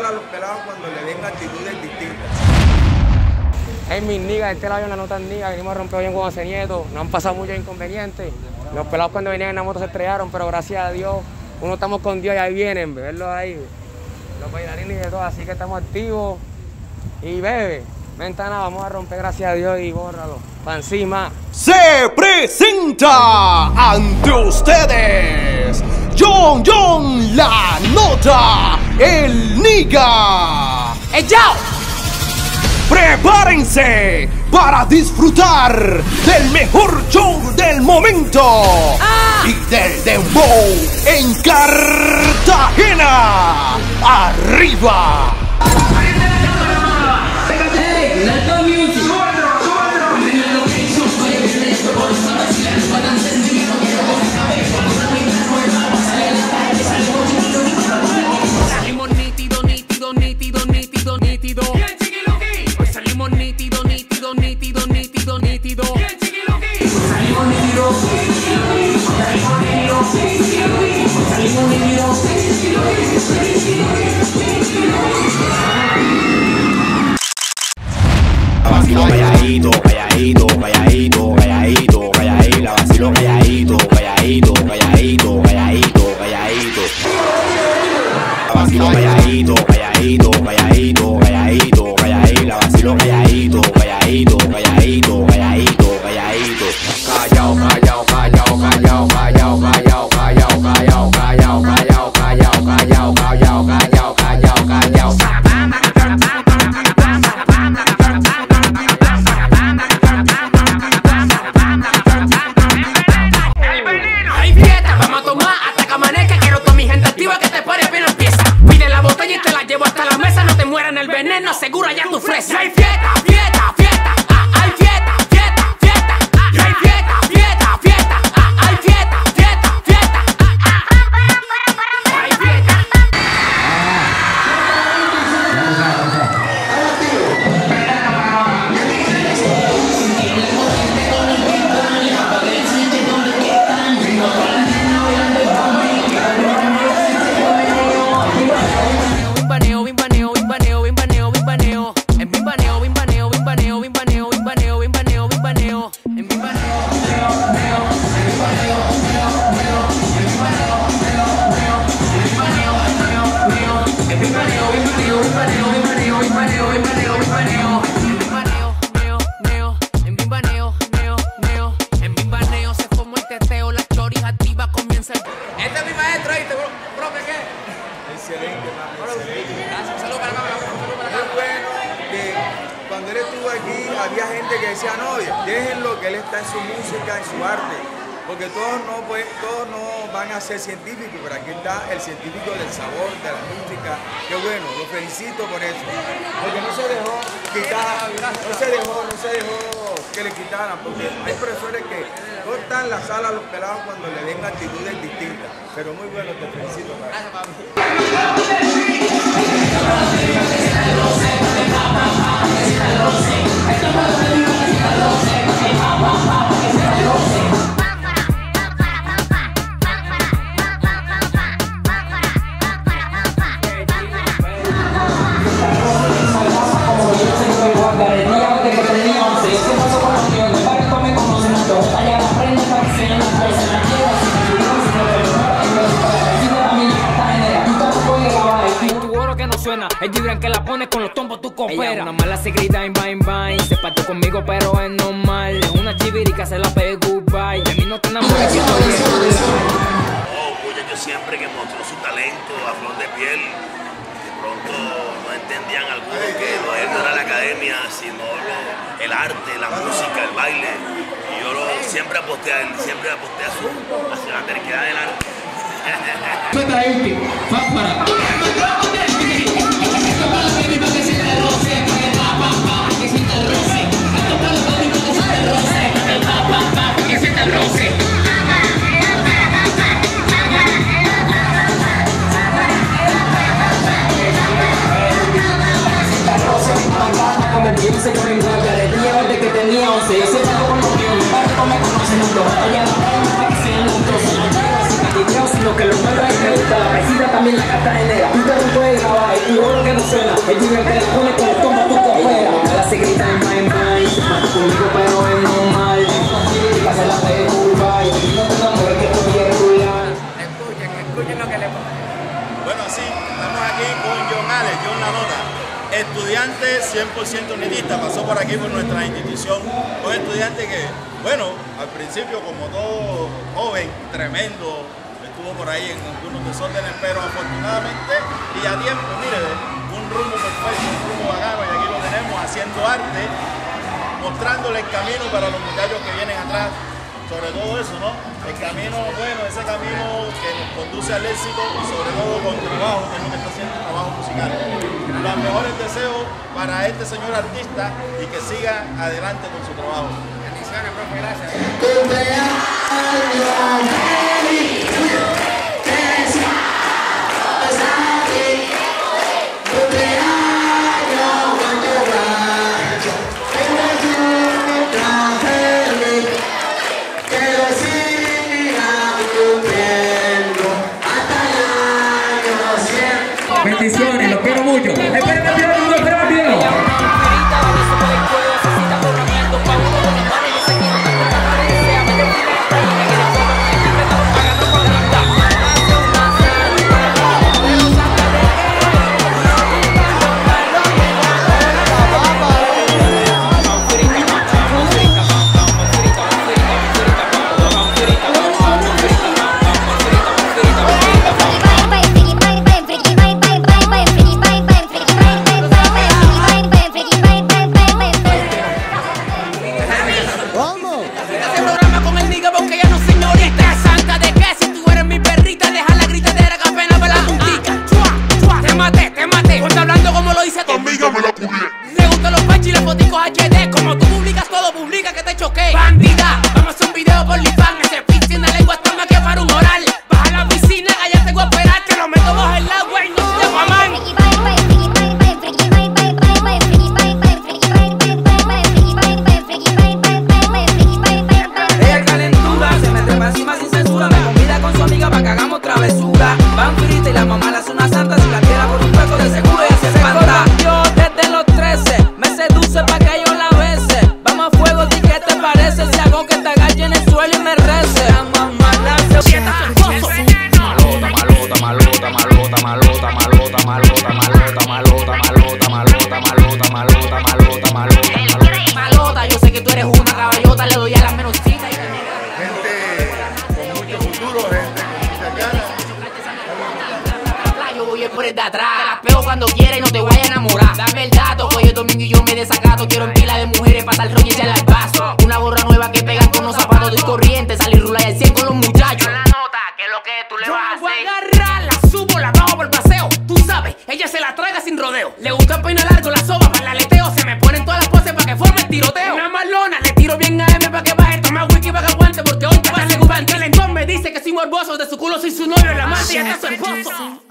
sala a los pelados cuando le den actitudes distintas. Hey, mis niggas, este lado no tan niggas, venimos a romper bien con ese nieto, nos han pasado muchos inconvenientes. Los pelados cuando venían en la moto se estrellaron, pero gracias a Dios, uno estamos con Dios y ahí vienen, verlos ahí, los bailarines y de todo, así que estamos activos. Y bebe, ventana, vamos a romper gracias a Dios y bórralo, para encima. Se presenta ante ustedes John La Nota, el Niga. ¡Ey, yo! Prepárense para disfrutar del mejor show del momento y del dembow en Cartagena. ¡Arriba! Salimos nítido, nítido, nítido, nítido, nítido. Hoy salimos nítido, nítido, nítido, nítido, nítido. Salimos nítido, salimos nítido, salimos nítido. La vacilo calladito, calladito, calladito, calladito, calladito. La vacilo calladito, calladito, calladito, calladito, calladito. La vacilo calladito, calladito, calladito, calladito, calladito. La vacilo calladito, calladito, calladito, calladito, calladito. Callao, callao, callao, callao, callao, callao, callao, callao, callao, callao, callao, callao, callao, callao, callao, callao. Hay fiesta, vamos a tomar hasta que amanezca. Quiero toda mi gente activa que te pare apenas empieza. Pide la botella y te la llevo hasta la mesa. No te muera en el veneno, asegura ya tu fresa. Hay fiesta, fiesta, fiesta. Hay fiesta, fiesta, fiesta. Hay fiesta, fiesta, fiesta. Hay fiesta, fiesta, fiesta. Hay fiesta. Bimbaneo, bimbaneo, bimbaneo, bimbaneo, bimbaneo. En bimbaneo, bimbaneo, bimbaneo, bimbaneo, bimbaneo, bimbaneo, bimbaneo. En bimbaneo. En bimbaneo se formó el teteo, las choris activas comienza el... Este es mi maestro, ahí, profe, ¿qué? Excelente, mami, excelente. Gracias, saludos para acá, saludos para acá. Es bueno que cuando él estuvo aquí había gente que decía, no, déjenlo, que él está en su música, en su arte, porque todos no van a ser científicos, pero aquí está el científico del sabor, de la música. Qué bueno, lo felicito por eso, porque no se dejó quitar, no se dejó que le quitaran, porque hay profesores que cortan la sala a los pelados cuando le den actitudes distintas, pero muy bueno, te felicito. Gracias, papi. El Gibran que la pone con los tombos tú cooperas. Ella una mala se grita en bang bang. Se partió conmigo pero es normal. Es una chivirica se la pegue goodbye. De mí no te enamores que estoy Muchachos siempre que mostró su talento a flor de piel. De pronto no entendían algunos que no era la academia, sino el arte, la música, el baile. Y yo siempre aposté a él, siempre aposté hacia la terquedad del arte. Que los perros hay que gusta, la pesita también la carta genera. Tú te lo puedes grabar y tú lo que no El Junior que la pone con los tombos tú coopera. La se grita en bye. Se pasa conmigo pero es normal. Y hace la de curva. Y no te enamores que tú quieres cuidar. Escuchen lo que le pasa. Bueno, sí, estamos aquí con John Alex, John La Nota, estudiante 100% unitista, pasó por aquí por nuestra institución, un estudiante que, bueno, al principio como todo joven, tremendo, estuvo por ahí en algunos desórdenes, pero afortunadamente y a tiempo, mire, un rumbo perfecto, un rumbo bacano, y aquí lo tenemos haciendo arte, mostrándole el camino para los muchachos que vienen atrás. Sobre todo eso, ¿no? El camino, bueno, ese camino que nos conduce al éxito y sobre todo con trabajo, que es lo que está haciendo el trabajo musical. Los mejores deseos para este señor artista y que siga adelante con su trabajo. Bendiciones, profe, gracias. Bendiciones, los quiero mucho. Espérenme el video, espérenme el video. Le gustan los panchos y los foticos HD. Como tú publicas todo, publica que te choqué. Bandida, vamos a hacer un video por Lifan. Ese pitch en la lengua está más que para un oral. Baja a la piscina, allá tengo a esperar. Te lo meto bajo el agua y no te dejo a man. Ella calentura, se me trepa encima sin censura. Me convida con su amiga para que hagamos travesura. Van frita y la mamá la hace una santa. Si la quiera por un hueco de seguro ella se espanta. Yo desde los 13 me seduce pa' que yo la bese. Vamos a fuego, ¿y qué te parece? Si hago que te agache en el suelo y me rece. La mamá la hace malota, malota, malota, malota, malota, malota, malota, malota, malota, malota, malota, malota, malota, malota, malota, malota. Yo sé que tú eres una caballota, le doy a las menorcitas. Gente con mucho futuro, gente con muchas ganas. Yo voy por el de atrás. Te las pego cuando quiera y no te voy a enamorar. Dame el dato, hoy es domingo y yo me desacato. Quiero en pila de mujeres, pasar el rollo y echarle al vaso. Una gorra nueva que pegan con los zapatos de corriente. Salir rula y al 100 con los muchachos. La nota, que es lo que tú le vas a hacer. Voy a agarrar, la subo, la bajo por el paseo. Tú sabes, ella se la traga sin rodeo. Le gusta el peine largo, la soba para el aleteo. Se me ponen todas las poses para que forme el tiroteo. Una malona, le tiro bien a M para que baje. Toma wiki para que aguante porque hoy te va a ser un calentón. Me dice que soy morboso, de su culo soy su novio, el amante y hasta su esposo.